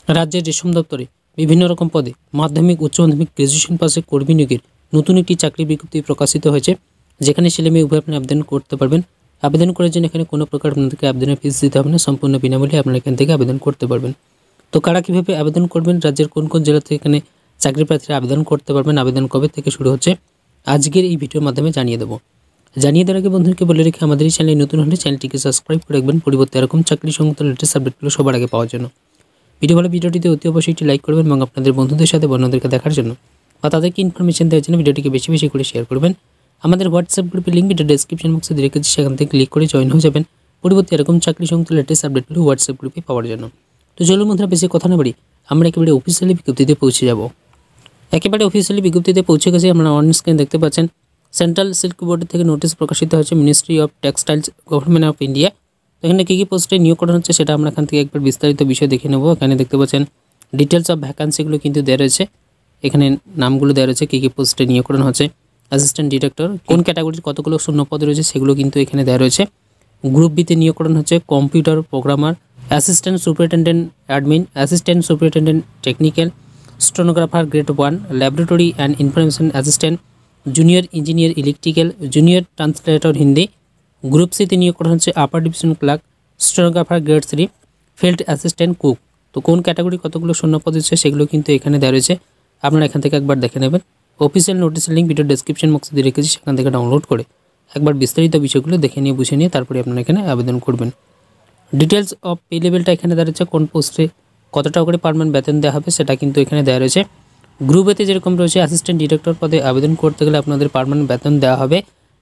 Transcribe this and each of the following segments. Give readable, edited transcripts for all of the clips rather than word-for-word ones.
রাজ্যের রেশম দপ্তরে বিভিন্ন রকম পদে মাধ্যমিক উচ্চ মাধ্যমিক গ্র্যাজুয়েশন পাশে কর্মী নিয়োগের নতুন একটি চাকরি বিজ্ঞপ্তি প্রকাশিত হয়েছে, যেখানে ছেলে মেয়ে উভয় আপনি আবেদন করতে পারবেন। আবেদন করার জন্য এখানে কোনো প্রকার আপনাদেরকে আবেদনের ফিস দিতে হবে না, সম্পূর্ণ বিনামূল্যে আপনারা এখান থেকে আবেদন করতে পারবেন। তো কারা কীভাবে আবেদন করবেন, রাজ্যের কোন কোন জেলা থেকে এখানে চাকরি প্রার্থীরা আবেদন করতে পারবেন, আবেদন কবে থেকে শুরু হচ্ছে, আজকের এই ভিডিওর মাধ্যমে জানিয়ে দেবো। জানিয়ে দেওয়ার আগে বন্ধুদেরকে বলে রেখে আমাদের এই চ্যানেলে নতুন হলে চ্যানেলটিকে সাবস্ক্রাইব করে রাখবেন, পরিবর্তে এরকম চাকরি সংক্রান্ত লেটেস্ট আপডেটগুলো সবার আগে পাওয়ার জন্য। ভিডিওটিতে অতি অবশ্যই একটি লাইক করবেন এবং আপনাদের বন্ধুদের সাথে বন্ধুদেরকে দেখার জন্য বা তাদেরকে ইনফরমেশন দেওয়ার জন্য ভিডিওটিকে বেশি বেশি করে শেয়ার করবেন। আমাদের হোয়াটসঅ্যাপ গ্রুপের লিঙ্ক ভিডিও ডেসক্রিপশন বক্সে দিয়ে রেখেছি, সেখান থেকে ক্লিক করে জয়েন হয়ে যাবেন পরিবর্তে এরকম চাকরি সংক্রান্ত লেটেস্ট আপডেটগুলো হোয়াটসঅ্যাপ গ্রুপে পাওয়ার জন্য। তো চলুন বন্ধুরা, বেশি কথা না বাড়ি আমরা একেবারে অফিসিয়ালি বিজ্ঞপ্তিতে পৌঁছে যাব। একেবারে অফিসিয়ালি বিজ্ঞপ্তিতে পৌঁছে গেছে। আমরা অন স্ক্রিন দেখতে পাচ্ছেন সেন্ট্রাল সিল্ক বোর্ডের থেকে নোটিশ প্রকাশিত হয়েছে ministry of textiles government of India. এখানে কী কী পোস্টে নিয়োগ করা হচ্ছে সেটা আমরা এখান থেকে একবার বিস্তারিত বিষয় দেখে নেব। এখানে দেখতে পাচ্ছেন ডিটেলস অফ ভ্যাকান্সিগুলো কিন্তু দেওয়া রয়েছে, এখানে নামগুলো দেওয়া রয়েছে, কী কী পোস্টে নিয়োগ করানো হচ্ছে। অ্যাসিস্ট্যান্ট ডিরেক্টর কোন ক্যাটাগরির কতগুলো শূন্য পদ রয়েছে সেগুলো কিন্তু এখানে দেওয়া রয়েছে। গ্রুপ বিতে নিয়োগ করানো হচ্ছে computer programmer, assistant superintendent admin, assistant superintendent technical, stenographer grade 1, laboratory and information assistant, junior engineer electrical, junior translator Hindi. Group সিতে নিয়োগ করা হচ্ছে upper division clerk, stenographer grade 3, field assistant cook. তো কোন ক্যাটাগরি কতগুলো শূন্য পদ রয়েছে সেগুলো কিন্তু এখানে দেওয়া রয়েছে, আপনারা এখান থেকে একবার দেখে নেবেন। অফিসিয়াল নোটিসের লিঙ্ক ভিডিও ডেসক্রিপশন বক্সে দিয়ে রেখেছি, সেখান থেকে ডাউনলোড করে একবার বিস্তারিত বিষয়গুলো দেখে নিয়ে বুঝে নিয়ে তারপরে আপনারা এখানে আবেদন করবেন। ডিটেলস অফ পে লেভেলটা এখানে দেওয়া রয়েছে, কোন পোস্টে কত টাকা করে পার মান্থ বেতন দেওয়া হবে সেটা কিন্তু এখানে দেওয়া রয়েছে। গ্রুপ এতে যেরকম রয়েছে অ্যাসিস্ট্যান্ট ডিরেক্টর পদে আবেদন করতে গেলে আপনাদের পার মান্থ বেতন দেওয়া হবে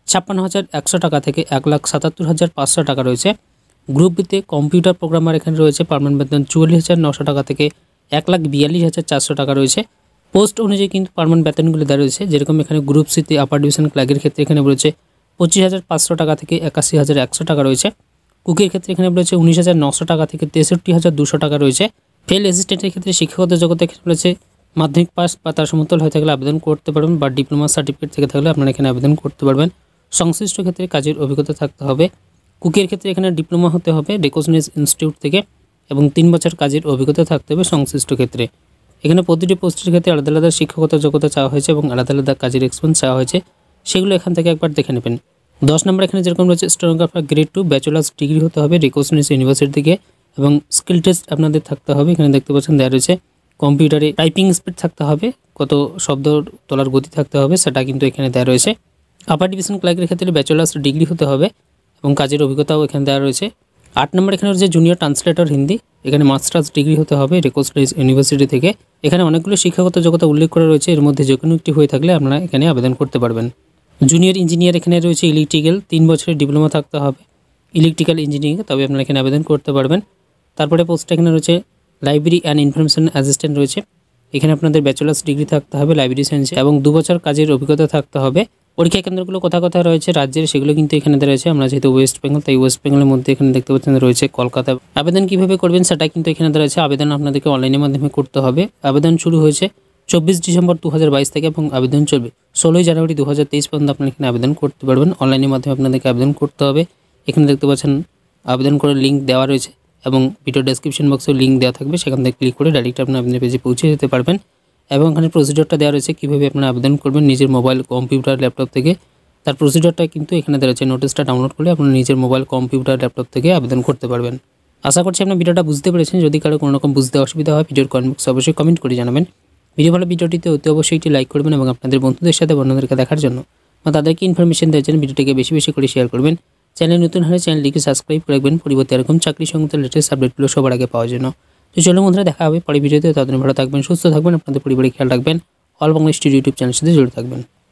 56,100 টাকা থেকে 1,77,500 টাকা রয়েছে। গ্রুপ বিতে কম্পিউটার প্রোগ্রামার এখানে রয়েছে পার মান্থ বেতন 44,900 টাকা থেকে 1,42,400 টাকা রয়েছে। পোস্ট অনুযায়ী কিন্তু পার মান্থ বেতনগুলো দেওয়া রয়েছে, যেরকম এখানে গ্রুপ সিতে আপার ডিভিশন ক্লার্কের ক্ষেত্রে এখানে রয়েছে 25,500 টাকা থেকে 81,100 টাকা রয়েছে। কুকের ক্ষেত্রে এখানে রয়েছে 19,900 টাকা থেকে 63,200 টাকা রয়েছে। ফেল অ্যাসিস্ট্যান্টের ক্ষেত্রে শিক্ষাগত যোগ্যতা এখানে রয়েছে মাধ্যমিক পাস বা তার সমতুল্য হয়ে থাকলে আবেদন করতে পারবেন, বা ডিপ্লোমা সার্টিফিকেট থেকে থাকলে আপনারা এখানে আবেদন করতে পারবেন। সংশ্লিষ্ট ক্ষেত্রে কাজের অভিজ্ঞতা থাকতে হবে। কুকের ক্ষেত্রে এখানে ডিপ্লোমা হতে হবে রেকগনাইজড ইনস্টিটিউট থেকে এবং 3 বছর কাজের অভিজ্ঞতা থাকতে হবে সংশ্লিষ্ট ক্ষেত্রে। এখানে প্রতিটি পোস্টের ক্ষেত্রে আলাদা আলাদা শিক্ষাগত যোগ্যতা চাওয়া হয়েছে এবং আলাদা আলাদা কাজের এক্সপিরিয়েন্স চাওয়া হয়েছে, সেগুলো এখান থেকে একবার দেখে নেবেন। 10 নম্বর এখানে যেরকম রয়েছে স্টেনোগ্রাফার গ্রেড 2 ব্যাচেলার্স ডিগ্রি হতে হবে রেকগনাইজড ইউনিভার্সিটি থেকে এবং স্কিল টেস্ট আপনাদের থাকতে হবে। এখানে দেখতে পাচ্ছেন দেওয়া রয়েছে কম্পিউটারে টাইপিং স্পিড থাকতে হবে, কত শব্দ তোলার গতি থাকতে হবে সেটা কিন্তু এখানে দেওয়া রয়েছে। আপার ডিভিশন ক্লার্কের ক্ষেত্রে ব্যাচেলার্স ডিগ্রি হতে হবে এবং কাজের অভিজ্ঞতাও এখানে দেওয়া রয়েছে। 8 নম্বর এখানে রয়েছে জুনিয়র ট্রান্সলেটর হিন্দি, এখানে মাস্টার্স ডিগ্রি হতে হবে রেকগনাইজড ইউনিভার্সিটি থেকে। এখানে অনেকগুলো শিক্ষাগত যোগ্যতা উল্লেখ করা রয়েছে, এর মধ্যে যে কোনো একটি হয়ে থাকলে আপনারা এখানে আবেদন করতে পারবেন। জুনিয়র ইঞ্জিনিয়ার এখানে রয়েছে ইলেকট্রিক্যাল, 3 বছরের ডিপ্লোমা থাকতে হবে ইলেকট্রিক্যাল ইঞ্জিনিয়ারিং, তবে আপনারা এখানে আবেদন করতে পারবেন। তারপরে পোস্টটা এখানে রয়েছে লাইব্রেরি অ্যান্ড ইনফরমেশন অ্যাসিস্ট্যান্ট রয়েছে, এখানে আপনাদের ব্যাচেলার্স ডিগ্রি থাকতে হবে লাইব্রেরি সায়েন্সে এবং 2 বছর কাজের অভিজ্ঞতা থাকতে হবে। পরীক্ষা কেন্দ্রগুলো কোথায় রয়েছে রাজ্যের সেগুলো কিন্তু এখানে রয়েছে। আমরা যেহেতু ওয়েস্ট বেঙ্গল তাই ওয়েস্ট বেঙ্গলের মধ্যে এখানে দেখতে পাচ্ছেন রয়েছে কলকাতা। আবেদন কীভাবে করবেন সেটা কিন্তু এখানে রয়েছে, আবেদন আপনাদেরকে অনলাইনের মাধ্যমে করতে হবে। আবেদন শুরু হয়েছে 24 ডিসেম্বর 2022 থেকে এবং আবেদন চলবে 16 জানুয়ারি 2023 পর্যন্ত আপনারা এখানে আবেদন করতে পারবেন। অনলাইনের মাধ্যমে আপনাদেরকে আবেদন করতে হবে। এখানে দেখতে পাচ্ছেন আবেদন করার লিঙ্ক দেওয়া রয়েছে এবং ভিডিও ডেসক্রিপশন বক্সেও লিঙ্ক দেওয়া থাকবে, সেখান থেকে ক্লিক করে ডাইরেক্ট আপনার পেজে পৌঁছে যেতে পারবেন। এবং এখানে প্রসিডিওরটা দেওয়া রয়েছে কীভাবে আপনারা আবেদন করবেন নিজের মোবাইল কম্পিউটার ল্যাপটপ থেকে, তার প্রসিডিওরটা কিন্তু এখানে দেওয়া রয়েছে। নোটিশটা ডাউনলোড করলে আপনারা নিজের মোবাইল কম্পিউটার ল্যাপটপ থেকে আবেদন করতে পারবেন। আশা করছি আপনার ভিডিওটা বুঝতে পেরেছেন। যদি কারো কোনো রকম বুঝতে অসুবিধা হয় ভিডিওর কমেন্ট বক্সে অবশ্যই কমেন্ট করে জানাবেন। ভিডিওটিতে অতি অবশ্যই একটি লাইক করবেন এবং আপনাদের বন্ধুদের সাথে বন্ধুদেরকে দেখার জন্য বা তাদেরকে ইনফরমেশন দেওয়ার জন্য ভিডিওটিকে বেশি বেশি করে শেয়ার করবেন। চ্যানেল নতুন হলে চ্যানেলটিকে সাবস্ক্রাইব করে রাখবেন, পরিবর্তে এরকম চাকরি সংক্রান্ত লেটেস্ট আপডেটগুলো সবার আগে পাওয়ার জন্য। তো চলো বন্ধুরা, দেখা হবে পরের ভিডিওতে। ততদিন ভালো থাকবেন, সুস্থ থাকবেন, আপনাদের পরিবারের খেয়াল রাখবেন। অল বাংলা স্টুডিও ইউটিউব চ্যানেলের সাথে জুড়ে থাকবেন।